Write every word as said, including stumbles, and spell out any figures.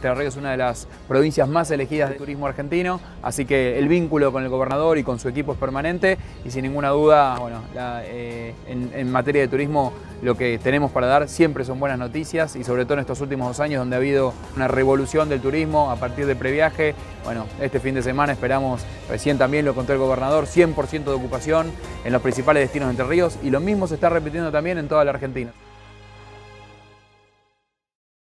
Entre Ríos es una de las provincias más elegidas de turismo argentino, así que el vínculo con el gobernador y con su equipo es permanente y sin ninguna duda, bueno, la, eh, en, en materia de turismo lo que tenemos para dar siempre son buenas noticias y sobre todo en estos últimos dos años donde ha habido una revolución del turismo a partir de previaje. Bueno, este fin de semana esperamos, recién también lo contó el gobernador, cien por ciento de ocupación en los principales destinos de Entre Ríos y lo mismo se está repitiendo también en toda la Argentina.